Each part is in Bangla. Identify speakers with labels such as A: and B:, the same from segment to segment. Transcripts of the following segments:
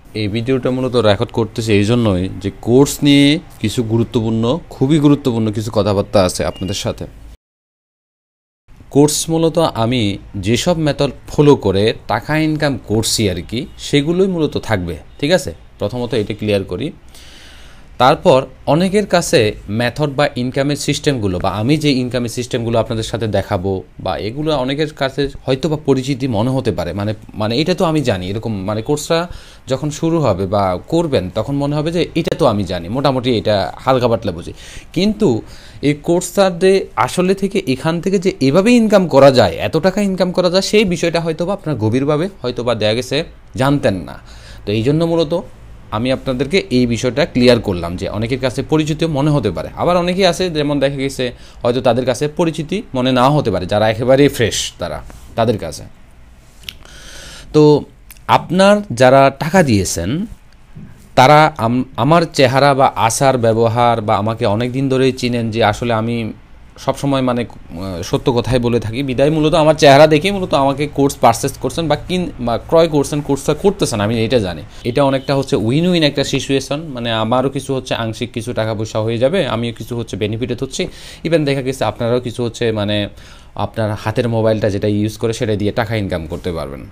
A: এই ভিডিওটা মূলত রেকর্ড করতেছি এই জন্যই যে কোর্স নিয়ে কিছু গুরুত্বপূর্ণ, খুবই গুরুত্বপূর্ণ কিছু কথাবার্তা আছে আপনাদের সাথে। কোর্স মূলত আমি যেসব মেথড ফলো করে টাকা ইনকাম করছি আর কি, সেগুলোই মূলত থাকবে। ঠিক আছে, প্রথমত এটা ক্লিয়ার করি। তারপর অনেকের কাছে মেথড বা ইনকামের সিস্টেমগুলো, বা আমি যে ইনকামের সিস্টেমগুলো আপনাদের সাথে দেখাবো, বা এগুলো অনেকের কাছে হয়তো বা পরিচিতি মনে হতে পারে। মানে এটা তো আমি জানি, এরকম মানে কোর্সটা যখন শুরু হবে বা করবেন তখন মনে হবে যে এটা তো আমি জানি, মোটামুটি এটা হালকা পাতলা বুঝি। কিন্তু এই কোর্সটাতে আসলে থেকে এখান থেকে যে এভাবে ইনকাম করা যায়, এত টাকা ইনকাম করা যায়, সেই বিষয়টা হয়তো বা আপনার গভীরভাবে হয়তো বা দেখা গেছে জানতেন না। তো এই জন্য মূলত আমি আপনাদেরকে এই বিষয়টা ক্লিয়ার করলাম যে অনেকের কাছে পরিচিত মনে হতে পারে, আবার অনেকেই আছে যেমন দেখা গেছে হয়তো তাদের কাছে পরিচিতি মনে নাও হতে পারে, যারা একেবারেই ফ্রেশ তাদের কাছে। তো আপনার যারা টাকা দিয়েছেন তারা আমার চেহারা বা আচার ব্যবহার বা আমাকে অনেক দিন ধরেই চিনেন, যে আসলে আমি সবসময় মানে সত্য কথাই বলে থাকি, বিদায় মূলত আমার চেহারা দেখেই মূলত আমাকে কোর্স পারচেস করছেন বা ক্রয় করছেন, কোর্সটা করতেছেন, আমি এটা জানি। এটা অনেকটা হচ্ছে উইন উইন একটা সিচুয়েশন, মানে আমারও কিছু হচ্ছে আংশিক কিছু টাকা পয়সা হয়ে যাবে, আমিও কিছু হচ্ছে বেনিফিটেড হচ্ছি, ইভেন দেখা গেছে আপনারাও কিছু হচ্ছে মানে আপনার হাতের মোবাইলটা যেটা ইউজ করে সেটা দিয়ে টাকা ইনকাম করতে পারবেন।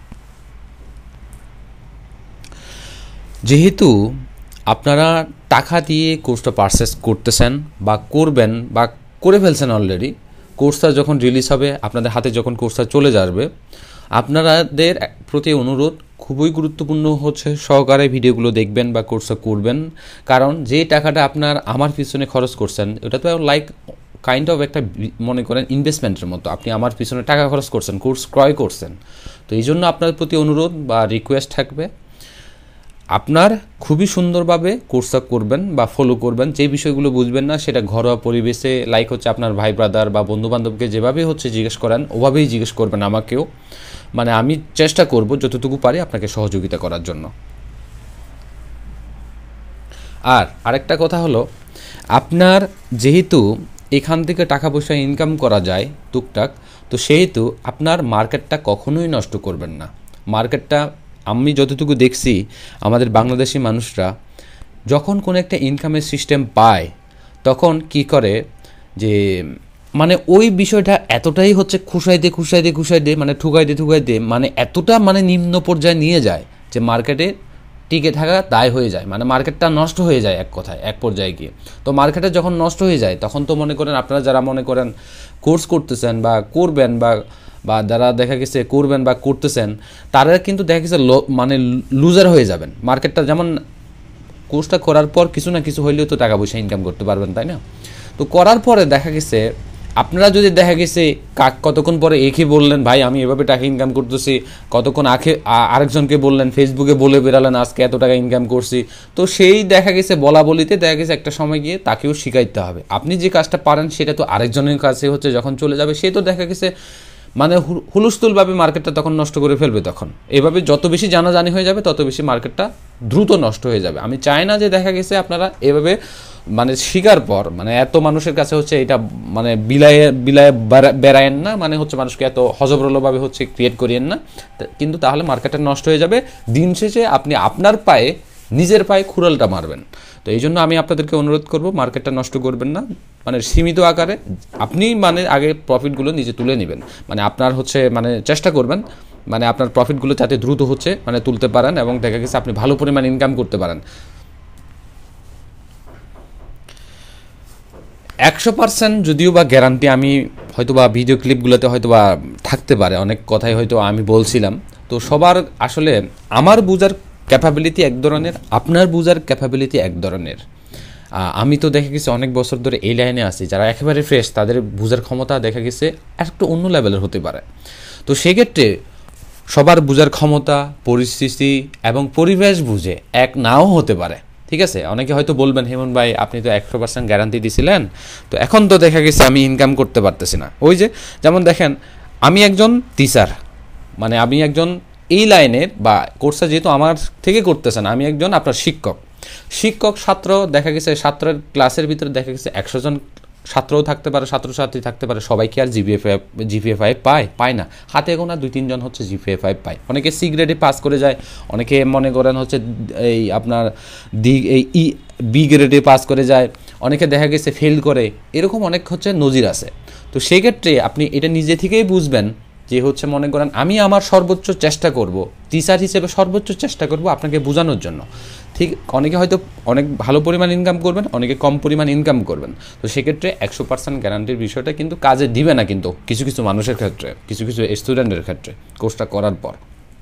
A: যেহেতু আপনারা টাকা দিয়ে কোর্সটা পারচেস করতেছেন বা করবেন বা করে ফেলছেন অলরেডি, কোর্সটা যখন রিলিজ হবে, আপনাদের হাতে যখন কোর্সটা চলে যাবে, আপনাদের প্রতি অনুরোধ খুবই গুরুত্বপূর্ণ হচ্ছে সহকারে ভিডিওগুলো দেখবেন বা কোর্সটা করবেন। কারণ যে টাকাটা আপনার আমার পিছনে খরচ করছেন, ওটা তো লাইক কাইন্ড অফ একটা মনে করেন ইনভেস্টমেন্টের মতো, আপনি আমার পিছনে টাকা খরচ করছেন, কোর্স ক্রয় করছেন। তো এই জন্য আপনার প্রতি অনুরোধ বা রিকোয়েস্ট থাকবে, আপনার খুবই সুন্দরভাবে কোর্সটা করবেন বা ফলো করবেন। যে বিষয়গুলো বুঝবেন না সেটা ঘরোয়া পরিবেশে, লাইক হচ্ছে আপনার ভাই ব্রাদার বা বন্ধুবান্ধবকে যেভাবে হচ্ছে জিজ্ঞেস করেন ওভাবেই জিজ্ঞেস করবেন আমাকেও। মানে আমি চেষ্টা করব যতটুকু পারি আপনাকে সহযোগিতা করার জন্য। আর আরেকটা কথা হলো, আপনার যেহেতু এখান থেকে টাকা পয়সা ইনকাম করা যায় টুকটাক, তো সেহেতু আপনার মার্কেটটা কখনোই নষ্ট করবেন না। মার্কেটটা আমি যতটুকু দেখছি, আমাদের বাংলাদেশি মানুষরা যখন কোনো একটা ইনকামের সিস্টেম পায় তখন কি করে যে মানে ওই বিষয়টা এতটাই হচ্ছে খুশাইতে মানে ঠুকাইতে মানে এতটা মানে নিম্ন পর্যায়ে নিয়ে যায় যে মার্কেটে টিকে থাকা দায় হয়ে যায়, মানে মার্কেটটা নষ্ট হয়ে যায় এক কথায় এক পর্যায়ে গিয়ে। তো মার্কেটে যখন নষ্ট হয়ে যায় তখন তো মনে করেন আপনারা যারা মনে করেন কোর্স করতেছেন বা করবেন বা যারা দেখা গেছে করবেন বা করতেছেন, তারা কিন্তু দেখা গেছে মানে লুজার হয়ে যাবেন। মার্কেটটা যেমন কোর্সটা করার পর কিছু না কিছু হইলেও তো টাকা পয়সা ইনকাম করতে পারবেন, তাই না? তো করার পরে দেখা গেছে আপনারা যদি দেখা গেছে কতক্ষণ পরে একে বললেন ভাই আমি এভাবে টাকা ইনকাম করতেছি, কতক্ষণ আরেকজনকে বললেন, ফেসবুকে বলে বেরালেন আজকে এত টাকা ইনকাম করছি, তো সেই দেখা গেছে বলা বলিতে দেখা গেছে একটা সময় গিয়ে তাকেও শিখাইতে হবে। আপনি যে কাজটা পারেন সেটা তো আরেকজনের কাছে হচ্ছে যখন চলে যাবে, সে তো দেখা গেছে মানে হুলস্থুলভাবে মার্কেটটা তখন নষ্ট করে ফেলবে। তখন এভাবে যত বেশি জানাজানি হয়ে যাবে তত বেশি মার্কেটটা দ্রুত নষ্ট হয়ে যাবে। আমি চাই না যে দেখা গেছে আপনারা এভাবে মানে শিকার পর মানে এত মানুষের কাছে হচ্ছে এটা মানে বিলায়ে বেড়ায়েন না, মানে হচ্ছে মানুষকে এত হজবরলভাবে হচ্ছে ক্রিয়েট করিয়েন না, কিন্তু তাহলে মার্কেটটা নষ্ট হয়ে যাবে। দিন শেষে আপনি আপনার পায়ে নিজের পায়ে খুড়ালটা মারবেন। তো এই জন্য আমি আপনাদেরকে অনুরোধ করব মার্কেটটা নষ্ট করবেন না, মানে সীমিত আকারে আপনি মানে আগে প্রফিটগুলো নিজে তুলে নেবেন। মানে আপনার হচ্ছে মানে চেষ্টা করবেন মানে আপনার প্রফিটগুলো যাতে দ্রুত হচ্ছে মানে তুলতে পারেন এবং দেখা গেছে আপনি ভালো পরিমাণ ইনকাম করতে পারেন। 100% যদিও বা গ্যারান্টি আমি হয়তো বা ভিডিও ক্লিপগুলোতে হয়তো বা থাকতে পারে, অনেক কথাই হয়তো আমি বলছিলাম। তো সবার আসলে আমার বুঝার ক্যাপাবিলিটি এক ধরনের, আপনার বুঝার ক্যাপাবিলিটি এক ধরনের। আমি তো দেখা গেছে অনেক বছর ধরে এই লাইনে আছি, যারা একেবারে ফ্রেশ তাদের বুঝার ক্ষমতা দেখা গেছে একটু অন্য লেভেলের হতে পারে। তো সেক্ষেত্রে সবার বুঝার ক্ষমতা, পরিস্থিতি এবং পরিবেশ বুঝে এক নাও হতে পারে। ঠিক আছে, অনেকে হয়তো বলবেন হিমন ভাই আপনি তো 100% গ্যারান্টি দিছিলেন, তো এখন তো দেখা গেছে আমি ইনকাম করতে পারতেছি না। ওই যে যেমন দেখেন আমি একজন টিচার, মানে আমি একজন এই লাইনের বা কোর্সটা যেহেতু আমার থেকে করতেছেন, আমি একজন আপনার শিক্ষক। ছাত্র দেখা গেছে ছাত্রের ক্লাসের ভিতরে দেখা গেছে 100 জন ছাত্রও থাকতে পারে, ছাত্রছাত্রী থাকতে পারে, সবাই কি আর জিপিএ 5 পায় না। হাতে গোনা 2-3 জন হচ্ছে জিপিএ 5 পায়। অনেকে সি গ্রেডে পাস করে যায়, অনেকে মনে করেন হচ্ছে এই আপনার বি গ্রেডে পাস করে যায়, অনেকে দেখা গেছে ফেল করে, এরকম অনেক হচ্ছে নজির আছে। তো সেক্ষেত্রে আপনি এটা নিজে থেকেই বুঝবেন যে হচ্ছে মনে করেন আমি আমার সর্বোচ্চ চেষ্টা করব, টিচার হিসেবে সর্বোচ্চ চেষ্টা করব আপনাকে বোঝানোর জন্য। ঠিক, অনেকে হয়তো অনেক ভালো পরিমাণ ইনকাম করবেন, অনেকে কম পরিমাণ ইনকাম করবেন। তো সেক্ষেত্রে 100% গ্যারান্টির বিষয়টা কিন্তু কাজে দিবে না, কিন্তু কিছু কিছু মানুষের ক্ষেত্রে, কিছু কিছু স্টুডেন্টের ক্ষেত্রে কোর্সটা করার পর।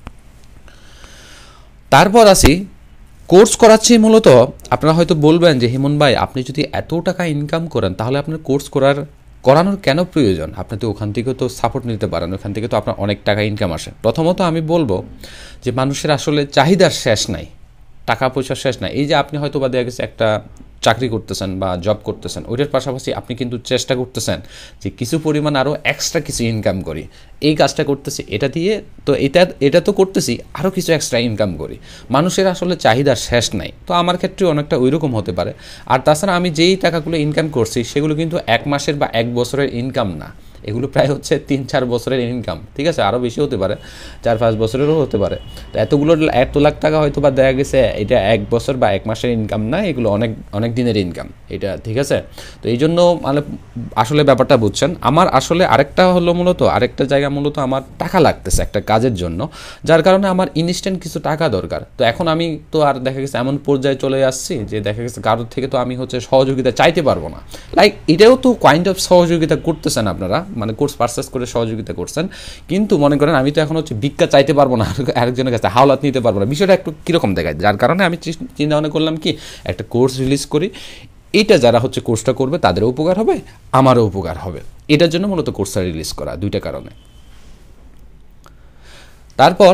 A: তারপর আসি, কোর্স করাচ্ছি মূলত আপনারা হয়তো বলবেন যে হিমন ভাই আপনি যদি এত টাকা ইনকাম করেন তাহলে আপনার কোর্স করানোর কেন প্রয়োজন? আপনি তো ওখান থেকে তো সাপোর্ট নিতে পারেন, ওখান থেকে তো আপনার অনেক টাকা ইনকাম আসে। প্রথমত আমি বলবো যে মানুষের আসলে চাহিদার শেষ নাই, টাকা পয়সার শেষ নাই। এই যে আপনি হয়তো বা দেখা গেছে একটা চাকরি করতেছেন বা জব করতেছেন, ওইটার পাশাপাশি আপনি কিন্তু চেষ্টা করতেছেন যে কিছু পরিমাণ আরও এক্সট্রা কিছু ইনকাম করি, এই কাজটা করতেছি, এটা দিয়ে তো এটা তো করতেছি, আরও কিছু এক্সট্রা ইনকাম করি। মানুষের আসলে চাহিদার শেষ নাই। তো আমার ক্ষেত্রে অনেকটা ওই রকম হতে পারে। আর তাছাড়া আমি যেই টাকাগুলো ইনকাম করছি সেগুলো কিন্তু 1 মাসের বা 1 বছরের ইনকাম না, এগুলো প্রায় হচ্ছে 3-4 বছরের ইনকাম, ঠিক আছে, আরও বেশি হতে পারে, 4-5 বছরেরও হতে পারে। তো এত লাখ টাকা হয়তো বা দেখা গেছে এটা 1 বছর বা 1 মাসের ইনকাম না, এগুলো অনেক অনেক দিনের ইনকাম এটা, ঠিক আছে। তো এই জন্য মানে আসলে ব্যাপারটা বুঝছেন। আমার আসলে আরেকটা হলো মূলত আরেকটা জায়গা মূলত আমার টাকা লাগতেছে একটা কাজের জন্য, যার কারণে আমার ইনস্ট্যান্ট কিছু টাকা দরকার। তো এখন আমি তো আর দেখা গেছে এমন পর্যায়ে চলে আসছি যে দেখা গেছে কারোর থেকে তো আমি হচ্ছে সহযোগিতা চাইতে পারবো না। লাইক এটাও তো কাইন্ড অফ সহযোগিতা করতেছেন আপনারা, মানে কোর্স পারচেস করে সহযোগিতা করছেন, কিন্তু মনে করেন আমি তো এখন হচ্ছে ভিক্ষা চাইতে পারবো না, আরেকজনের কাছে হাওলাত নিতে পারবো না, বিষয়টা একটু কীরকম দেখায়। যার কারণে আমি চিন্তা ভাবনা করলাম কি একটা কোর্স রিলিজ করি, এইটা যারা হচ্ছে কোর্সটা করবে তাদেরও উপকার হবে, আমারও উপকার হবে, এটার জন্য মূলত কোর্সটা রিলিজ করা, দুইটা কারণে। তারপর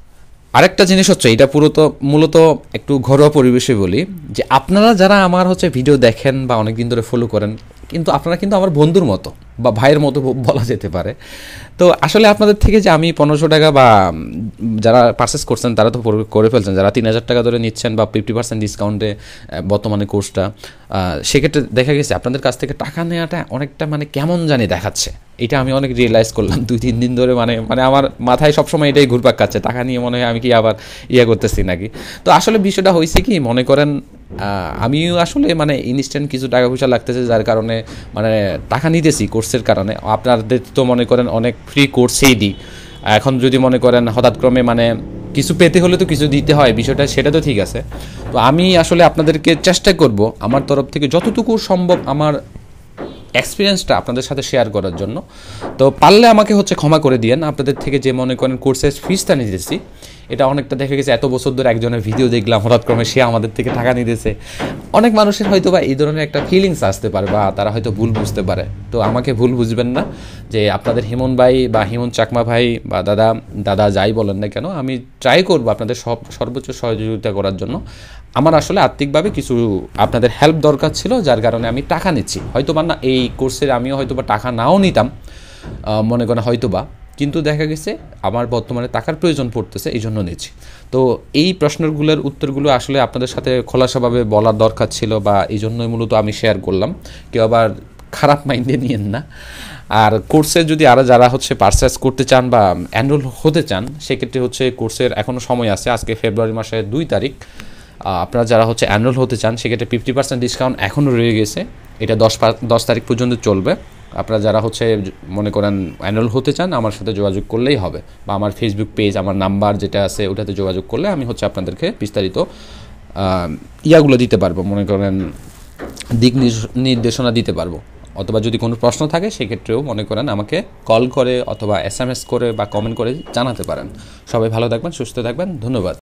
A: আরেকটা জিনিস হচ্ছে, এটা মূলত একটু ঘরোয়া পরিবেশে বলি, যে আপনারা যারা আমার হচ্ছে ভিডিও দেখেন বা অনেক দিন ধরে ফলো করেন, কিন্তু আপনারা কিন্তু আমার বন্ধুর মতো বা ভাইয়ের মতো বলা যেতে পারে। তো আসলে আপনাদের থেকে যে আমি 1500 টাকা বা যারা পারচেস করছেন তারা তো করে ফেলছেন, যারা 3000 টাকা ধরে নিচ্ছেন বা 50% ডিসকাউন্টে বর্তমানে কোর্সটা, সেক্ষেত্রে দেখা গেছে আপনাদের কাছ থেকে টাকা নেওয়াটা অনেকটা মানে কেমন জানি দেখাচ্ছে। এটা আমি অনেক রিয়েলাইজ করলাম 2-3 দিন ধরে, মানে আমার মাথায় সবসময় এটাই ঘুরপাক খাচ্ছে, টাকা নিয়ে মনে হয় আমি কি আবার করতেছি নাকি। তো আসলে বিষয়টা হয়েছে কি, মনে করেন আমিও আসলে মানে ইনস্ট্যান্ট কিছু টাকা পয়সা লাগতেছে, যার কারণে মানে টাকা নিতেছি কোর্সের কারণে। আপনাদের তো মনে করেন অনেক ফ্রি কোর্সেই দিই, এখন যদি মনে করেন হঠাৎ ক্রমে মানে কিছু পেতে হলে তো কিছু দিতে হয়, বিষয়টা সেটা তো ঠিক আছে। তো আমি আসলে আপনাদেরকে চেষ্টা করব আমার তরফ থেকে যতটুকু সম্ভব আমার এক্সপিরিয়েন্সটা আপনাদের সাথে শেয়ার করার জন্য। তো পারলে আমাকে হচ্ছে ক্ষমা করে দিয়েন, আপনাদের থেকে যে মনে করেন কোর্সের ফিসটা নিতেছি, এটা অনেকটা দেখা গেছে এত বছর ধরে একজনের ভিডিও দেখলাম, হঠাৎ ক্রমে সে আমাদের থেকে টাকা নিতেছে। অনেক মানুষের হয়তো বা এই ধরনের একটা ফিলিংস আসতে পারে বা তারা হয়তো ভুল বুঝতে পারে। তো আমাকে ভুল বুঝবেন না, যে আপনাদের হিমন ভাই বা হিমন চাকমা ভাই বা দাদা যাই বলেন না কেন, আমি ট্রাই করবো আপনাদের সর্বোচ্চ সহযোগিতা করার জন্য। আমার আসলে আর্থিকভাবে কিছু আপনাদের হেল্প দরকার ছিল, যার কারণে আমি টাকা নিচ্ছি। হয়তো বা না এই কোর্সের আমিও হয়তো বা টাকা নাও নিতাম মনে করেন হয়তো বা, কিন্তু দেখা গেছে আমার বর্তমানে টাকার প্রয়োজন পড়তেছে, এই জন্য নিচ্ছি। তো এই প্রশ্নগুলোর উত্তরগুলো আসলে আপনাদের সাথে খোলাসাভাবে বলার দরকার ছিল, বা এই জন্যই মূলত আমি শেয়ার করলাম, কেউ আবার খারাপ মাইন্ডে নিয়েন না। আর কোর্সে যদি আরও যারা হচ্ছে পারচেস করতে চান বা এনরোল হতে চান, সেক্ষেত্রে হচ্ছে কোর্সের এখনও সময় আছে, আজকে ফেব্রুয়ারি মাসের 2 তারিখ। আপনারা যারা হচ্ছে এনরোল হতে চান সেক্ষেত্রে 50% ডিসকাউন্ট এখনও রয়ে গেছে, এটা 10 তারিখ পর্যন্ত চলবে। আপনারা যারা হচ্ছে মনে করেন এনরোল হতে চান, আমার সাথে যোগাযোগ করলেই হবে, বা আমার ফেসবুক পেজ, আমার নাম্বার যেটা আছে ওটাতে যোগাযোগ করলে আমি হচ্ছে আপনাদেরকে বিস্তারিত ইয়াগুলো দিতে পারবো, মনে করেন দিক নির্দেশনা দিতে পারবো। অথবা যদি কোনো প্রশ্ন থাকে সেক্ষেত্রেও মনে করেন আমাকে কল করে অথবা SMS করে বা কমেন্ট করে জানাতে পারেন। সবাই ভালো থাকবেন, সুস্থ থাকবেন, ধন্যবাদ।